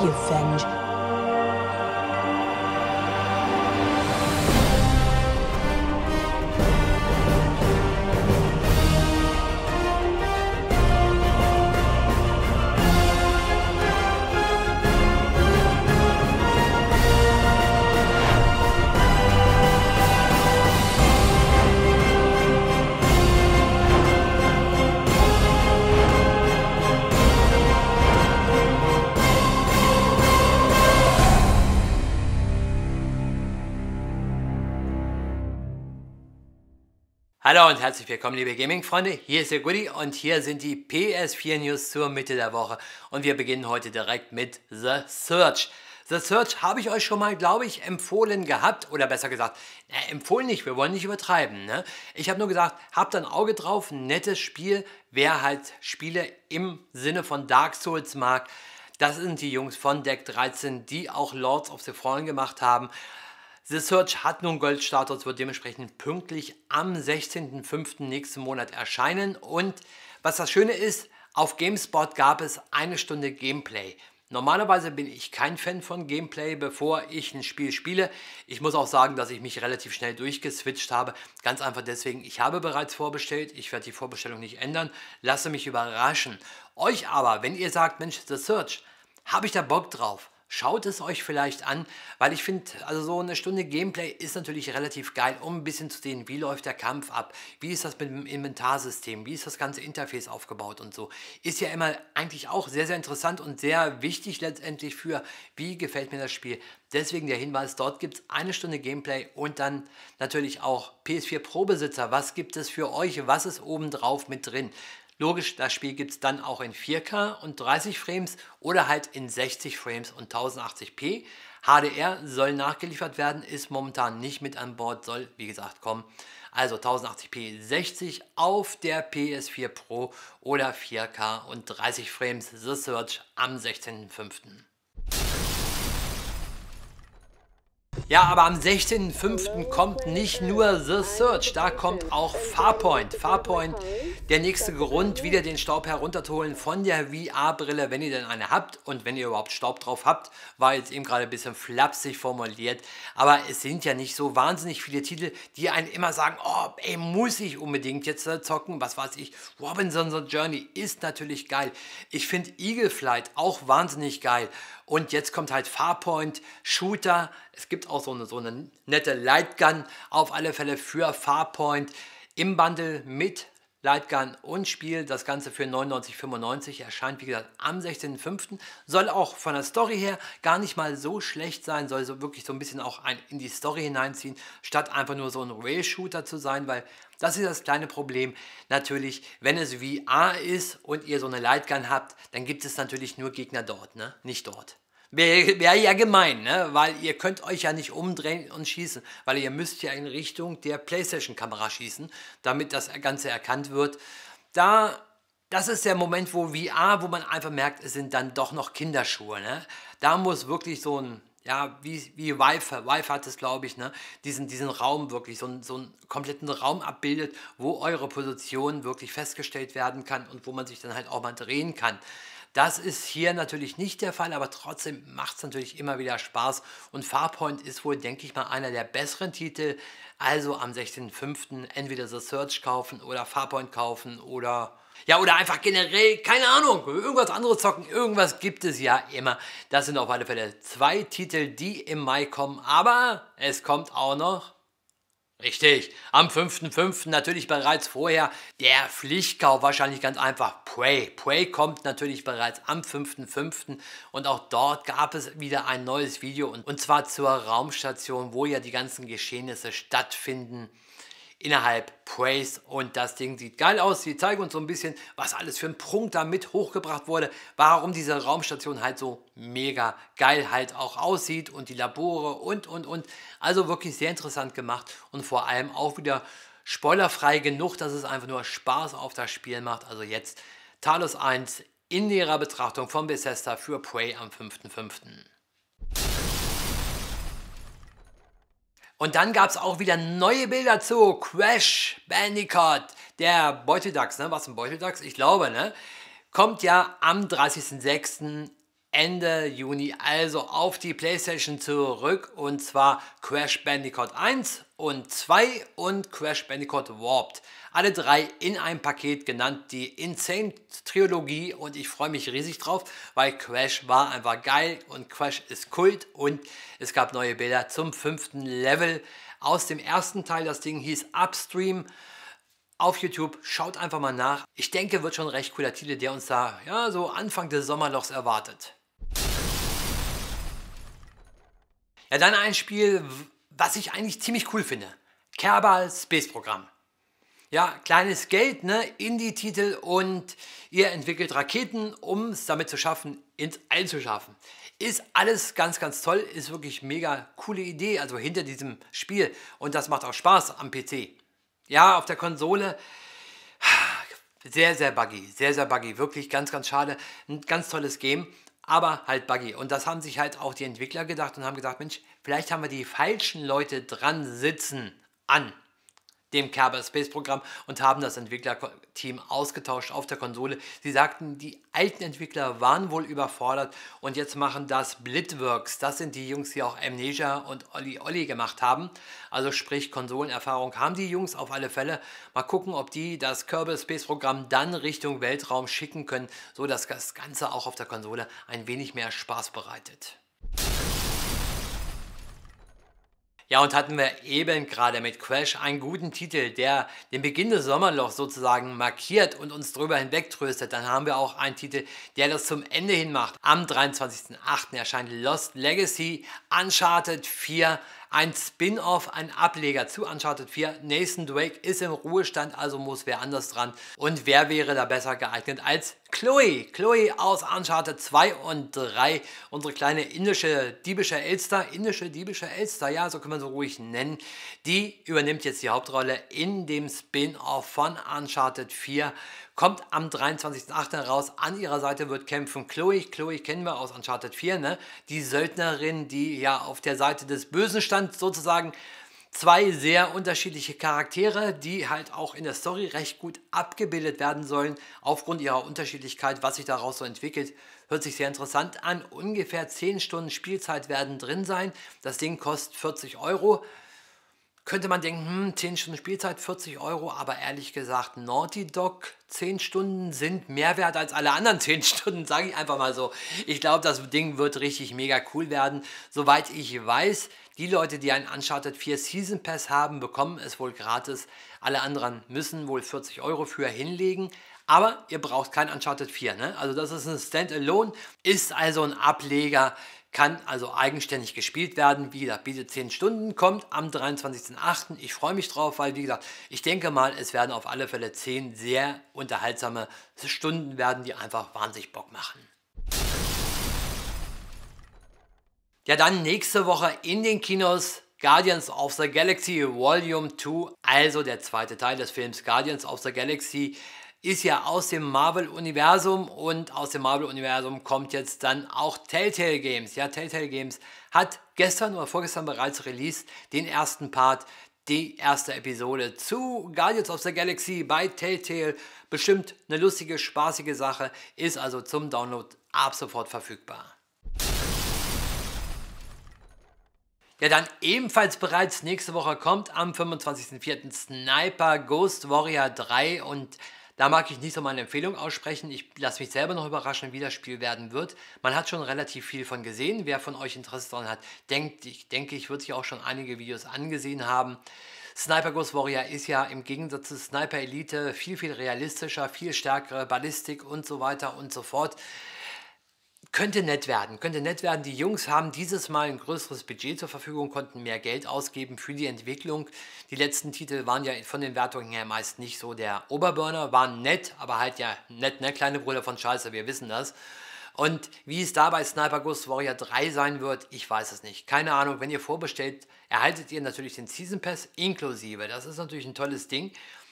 avenge. Hallo und herzlich willkommen, liebe Gaming-Freunde. Hier ist der Goody und hier sind die PS4 News zur Mitte der Woche. Und wir beginnen heute direkt mit The Surge. The Surge habe ich euch schon mal, glaube ich, empfohlen gehabt. Oder besser gesagt, empfohlen nicht, wir wollen nicht übertreiben. Ne? Ich habe nur gesagt, habt ein Auge drauf, ein nettes Spiel. Wer halt Spiele im Sinne von Dark Souls mag, das sind die Jungs von Deck 13, die auch Lords of the Fallen gemacht haben. The Surge hat nun Goldstatus, wird dementsprechend pünktlich am 16.05. nächsten Monat erscheinen. Und was das Schöne ist, auf GameSpot gab es eine Stunde Gameplay. Normalerweise bin ich kein Fan von Gameplay, bevor ich ein Spiel spiele. Ich muss auch sagen, dass ich mich relativ schnell durchgeswitcht habe. Ganz einfach deswegen, ich habe bereits vorbestellt. Ich werde die Vorbestellung nicht ändern. Lasse mich überraschen. Euch aber, wenn ihr sagt, Mensch, The Surge, habe ich da Bock drauf? Schaut es euch vielleicht an, weil ich finde, also so eine Stunde Gameplay ist natürlich relativ geil, um ein bisschen zu sehen, wie läuft der Kampf ab, wie ist das mit dem Inventarsystem, wie ist das ganze Interface aufgebaut und so. Ist ja immer eigentlich auch sehr, sehr interessant und sehr wichtig letztendlich für, wie gefällt mir das Spiel. Deswegen der Hinweis, dort gibt es eine Stunde Gameplay und dann natürlich auch PS4 Pro-Besitzer. Was gibt es für euch, was ist obendrauf mit drin? Logisch, das Spiel gibt es dann auch in 4K und 30 Frames oder halt in 60 Frames und 1080p. HDR soll nachgeliefert werden, ist momentan nicht mit an Bord, soll wie gesagt kommen. Also 1080p 60 auf der PS4 Pro oder 4K und 30 Frames. The Surge am 16.05. Ja, aber am 16.05. kommt nicht nur The Surge, da kommt auch Farpoint. Farpoint, der nächste Grund, wieder den Staub herunterzuholen von der VR-Brille, wenn ihr denn eine habt und wenn ihr überhaupt Staub drauf habt, war jetzt eben gerade ein bisschen flapsig formuliert, aber es sind ja nicht so wahnsinnig viele Titel, die einen immer sagen, oh, ey, muss ich unbedingt jetzt zocken, was weiß ich, Robinson's Journey ist natürlich geil. Ich finde Eagle Flight auch wahnsinnig geil. Und jetzt kommt halt Farpoint, Shooter, es gibt auch so eine nette Lightgun, auf alle Fälle für Farpoint im Bundle mit Lightgun und Spiel, das Ganze für 99,95 erscheint wie gesagt am 16.05. Soll auch von der Story her gar nicht mal so schlecht sein, soll so wirklich so ein bisschen auch in die Story hineinziehen, statt einfach nur so ein Rail-Shooter zu sein, weil das ist das kleine Problem. Natürlich, wenn es VR ist und ihr so eine Lightgun habt, dann gibt es natürlich nur Gegner dort, ne? Nicht dort. Wäre ja gemein, ne? Weil ihr könnt euch ja nicht umdrehen und schießen, weil ihr müsst ja in Richtung der PlayStation-Kamera schießen, damit das Ganze erkannt wird. Das ist der Moment, wo VR, wo man einfach merkt, es sind dann doch noch Kinderschuhe, ne? Da muss wirklich so ein, ja, wie Vive hat es, glaube ich, ne? Diesen Raum wirklich, so einen kompletten Raum abbildet, wo eure Position wirklich festgestellt werden kann und wo man sich dann halt auch mal drehen kann. Das ist hier natürlich nicht der Fall, aber trotzdem macht es natürlich immer wieder Spaß und Farpoint ist wohl, denke ich mal, einer der besseren Titel. Also am 16.05. entweder The Surge kaufen oder Farpoint kaufen oder ja, oder einfach generell, keine Ahnung, irgendwas anderes zocken, irgendwas gibt es ja immer. Das sind auf alle Fälle zwei Titel, die im Mai kommen, aber es kommt auch noch, richtig, am 5.5. natürlich bereits vorher der Pflichtkauf, wahrscheinlich ganz einfach Prey. Prey kommt natürlich bereits am 5.5. und auch dort gab es wieder ein neues Video und zwar zur Raumstation, wo ja die ganzen Geschehnisse stattfinden innerhalb Preys und das Ding sieht geil aus. Sie zeigen uns so ein bisschen, was alles für ein Prunk da mit hochgebracht wurde, warum diese Raumstation halt so mega geil halt auch aussieht und die Labore und. Also wirklich sehr interessant gemacht und vor allem auch wieder spoilerfrei genug, dass es einfach nur Spaß auf das Spiel macht. Also jetzt Talos 1 in ihrer Betrachtung von Bethesda für Prey am 5.5. Und dann gab es auch wieder neue Bilder zu Crash Bandicoot, der Beuteldachs, ne? Was ein Beuteldachs? Ich glaube, ne? Kommt ja am 30.06. Ende Juni also auf die PlayStation zurück, und zwar Crash Bandicoot 1 und 2 und Crash Bandicoot Warped. Alle drei in einem Paket genannt, die Insane Trilogie, und ich freue mich riesig drauf, weil Crash war einfach geil und Crash ist Kult, und es gab neue Bilder zum 5. Level aus dem ersten Teil. Das Ding hieß Upstream. Auf YouTube, schaut einfach mal nach. Ich denke, wird schon ein recht cooler Titel, der uns da ja so Anfang des Sommerlochs erwartet. Ja, dann ein Spiel, was ich eigentlich ziemlich cool finde. Kerbal Space Program. Ja, kleines Geld, ne? Indie-Titel, und ihr entwickelt Raketen, um es damit zu schaffen, ins All zu schaffen. Ist alles ganz, ganz toll, ist wirklich mega coole Idee, also hinter diesem Spiel, und das macht auch Spaß am PC. Ja, auf der Konsole sehr, sehr buggy, wirklich ganz, ganz schade. Ein ganz tolles Game, aber halt buggy. Und das haben sich halt auch die Entwickler gedacht und haben gesagt, Mensch, vielleicht haben wir die falschen Leute dran sitzen an dem Kerbal Space Programm und haben das Entwicklerteam ausgetauscht auf der Konsole. Sie sagten, die alten Entwickler waren wohl überfordert, und jetzt machen das Blitworks. Das sind die Jungs, die auch Amnesia und Olli Olli gemacht haben. Also sprich, Konsolenerfahrung haben die Jungs auf alle Fälle. Mal gucken, ob die das Kerbal Space Programm dann Richtung Weltraum schicken können, so dass das Ganze auch auf der Konsole ein wenig mehr Spaß bereitet. Ja, und hatten wir eben gerade mit Crash einen guten Titel, der den Beginn des Sommerlochs sozusagen markiert und uns drüber hinwegtröstet, dann haben wir auch einen Titel, der das zum Ende hin macht. Am 23.08. erscheint Lost Legacy Uncharted 4, ein Spin-off, ein Ableger zu Uncharted 4. Nathan Drake ist im Ruhestand, also muss wer anders dran. Und wer wäre da besser geeignet als Chloe? Chloe aus Uncharted 2 und 3, unsere kleine indische diebische Elster, ja, so kann man so ruhig nennen. Die übernimmt jetzt die Hauptrolle in dem Spin-off von Uncharted 4. Kommt am 23.08. raus. An ihrer Seite wird kämpfen Chloe. Chloe kennen wir aus Uncharted 4, ne? Die Söldnerin, die ja auf der Seite des Bösen stand, sozusagen. Zwei sehr unterschiedliche Charaktere, die halt auch in der Story recht gut abgebildet werden sollen, aufgrund ihrer Unterschiedlichkeit. Was sich daraus so entwickelt, hört sich sehr interessant an. Ungefähr 10 Stunden Spielzeit werden drin sein. Das Ding kostet 40 Euro. Könnte man denken, 10 Stunden Spielzeit, 40 Euro, aber ehrlich gesagt, Naughty Dog 10 Stunden sind mehr wert als alle anderen 10 Stunden, sage ich einfach mal so. Ich glaube, das Ding wird richtig mega cool werden. Soweit ich weiß, die Leute, die einen Uncharted 4 Season Pass haben, bekommen es wohl gratis. Alle anderen müssen wohl 40 Euro für hinlegen. Aber ihr braucht kein Uncharted 4, ne? Also das ist ein Standalone, ist also ein Ableger, kann also eigenständig gespielt werden. Wie gesagt, bietet 10 Stunden, kommt am 23.08. Ich freue mich drauf, weil wie gesagt, ich denke mal, es werden auf alle Fälle 10 sehr unterhaltsame Stunden werden, die einfach wahnsinnig Bock machen. Ja, dann nächste Woche in den Kinos Guardians of the Galaxy Volume 2, also der zweite Teil des Films Guardians of the Galaxy, ist ja aus dem Marvel-Universum, und aus dem Marvel-Universum kommt jetzt dann auch Telltale Games. Ja, Telltale Games hat gestern oder vorgestern bereits released den ersten Part, die erste Episode zu Guardians of the Galaxy bei Telltale. Bestimmt eine lustige, spaßige Sache, ist also zum Download ab sofort verfügbar. Ja, dann ebenfalls bereits nächste Woche kommt am 25.04. Sniper Ghost Warrior 3, und da mag ich nicht so meine Empfehlung aussprechen. Ich lasse mich selber noch überraschen, wie das Spiel werden wird. Man hat schon relativ viel von gesehen. Wer von euch Interesse daran hat, denke ich, wird sich auch schon einige Videos angesehen haben. Sniper Ghost Warrior ist ja im Gegensatz zu Sniper Elite viel, viel realistischer, viel stärkere Ballistik und so weiter und so fort. Könnte nett werden. Die Jungs haben dieses Mal ein größeres Budget zur Verfügung, konnten mehr Geld ausgeben für die Entwicklung. Die letzten Titel waren ja von den Wertungen her meist nicht so der Oberburner, waren nett, aber halt ja nett, ne? Kleine Brüder von Scheiße, wir wissen das. Und wie es da bei Sniper Ghost Warrior 3 sein wird, ich weiß es nicht. Keine Ahnung, wenn ihr vorbestellt, erhaltet ihr natürlich den Season Pass inklusive. Das ist natürlich ein tolles Ding.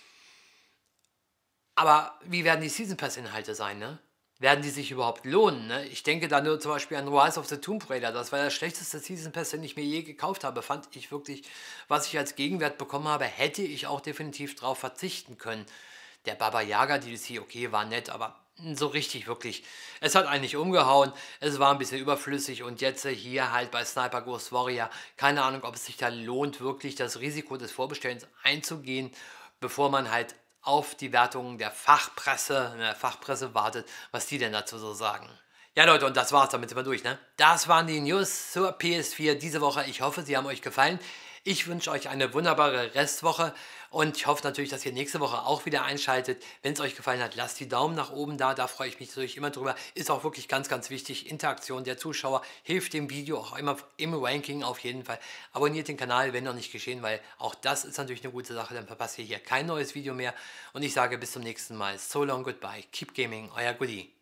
Aber wie werden die Season Pass Inhalte sein, ne? Werden die sich überhaupt lohnen? Ne? Ich denke da nur zum Beispiel an Rise of the Tomb Raider. Das war der schlechteste Season Pass, den ich mir je gekauft habe. Fand ich wirklich, was ich als Gegenwert bekommen habe, hätte ich auch definitiv drauf verzichten können. Der Baba Yaga DLC, okay, war nett, aber so richtig wirklich. Es hat eigentlich umgehauen, es war ein bisschen überflüssig und jetzt hier halt bei Sniper Ghost Warrior, keine Ahnung, ob es sich da lohnt, wirklich das Risiko des Vorbestellens einzugehen, bevor man halt auf die Wertungen der Fachpresse wartet, was die denn dazu so sagen. Ja, Leute, und das war's, damit sind wir durch, ne? Das waren die News zur PS4 diese Woche. Ich hoffe, sie haben euch gefallen. Ich wünsche euch eine wunderbare Restwoche und ich hoffe natürlich, dass ihr nächste Woche auch wieder einschaltet. Wenn es euch gefallen hat, lasst die Daumen nach oben da freue ich mich natürlich immer drüber. Ist auch wirklich ganz, ganz wichtig. Interaktion der Zuschauer hilft dem Video auch immer im Ranking auf jeden Fall. Abonniert den Kanal, wenn noch nicht geschehen, weil auch das ist natürlich eine gute Sache. Dann verpasst ihr hier kein neues Video mehr. Und ich sage bis zum nächsten Mal. So long, goodbye. Keep gaming, euer Goodie.